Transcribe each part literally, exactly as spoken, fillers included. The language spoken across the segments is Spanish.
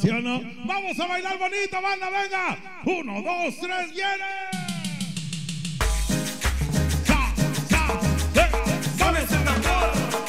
¿Sí o no? Vamos a bailar bonito, banda, venga. Uno, dos, tres, viene. Sa, sa, venga, dame ese tambor.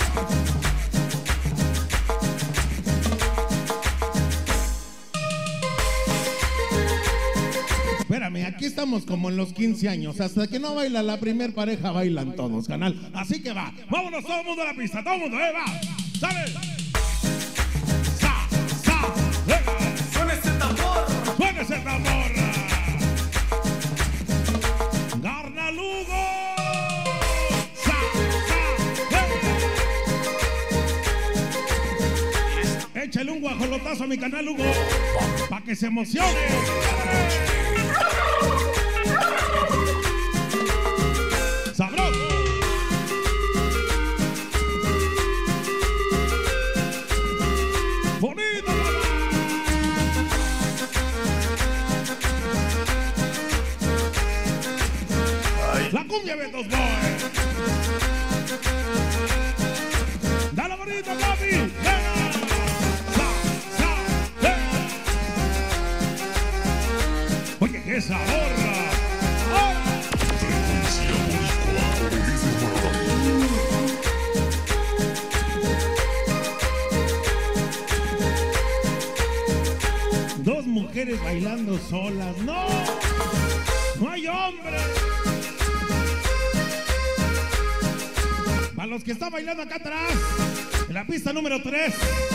Espérame, aquí estamos como en los quince años. Hasta que no baila la primer pareja, bailan todos, canal. Así que va, vámonos todo el mundo a la pista. Todo el mundo, eh, va. ¿Sale? Sa, sa, venga. Suena ese tambor. Suena ese tambor. Garnalugo. Sa, sa, venga. Échale un guajolotazo a mi canal, Hugo, para que se emocione. ¡Sabroso! ¡Bonito! Ay. La cumbia de dos boys. ¡Dale bonito, papi! ¡Venga! ¡Sa, sa, venga! Oye, qué sabor. Dos mujeres bailando solas. ¡No! ¡No hay hombre! Para los que están bailando acá atrás, en la pista número tres.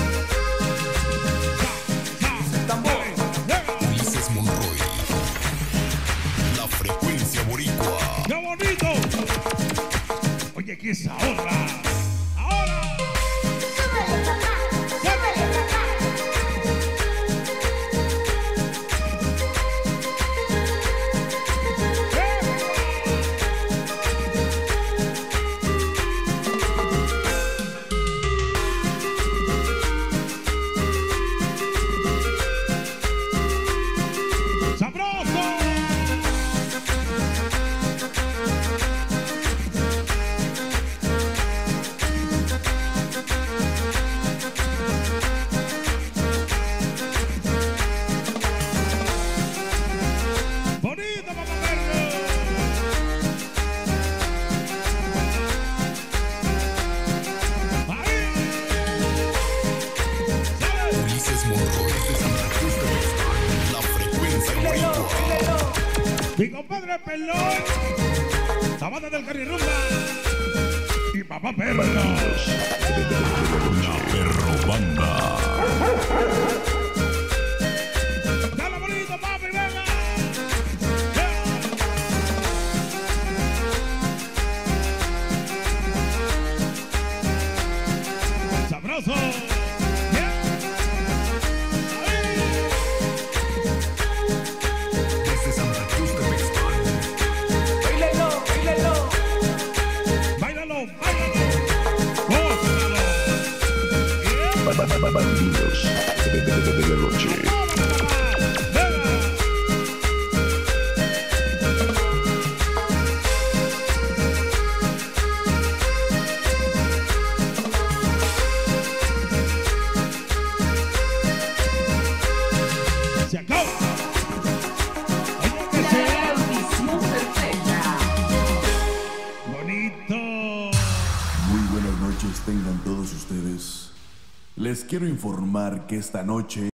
Ulises Monroy. La frecuencia boricua. ¡Qué bonito! Oye, qué sabor. ¡Ahora! Mi compadre Pelón, la banda del Carrirrumba y papá Perro. La Perro Banda. Dale bonito, papi, venga. Sabroso. Bandidos de, de, de, de la noche. Se acabó. La audición perfecta. Bonito. Muy buenas noches tengan todos ustedes. Les quiero informar que esta noche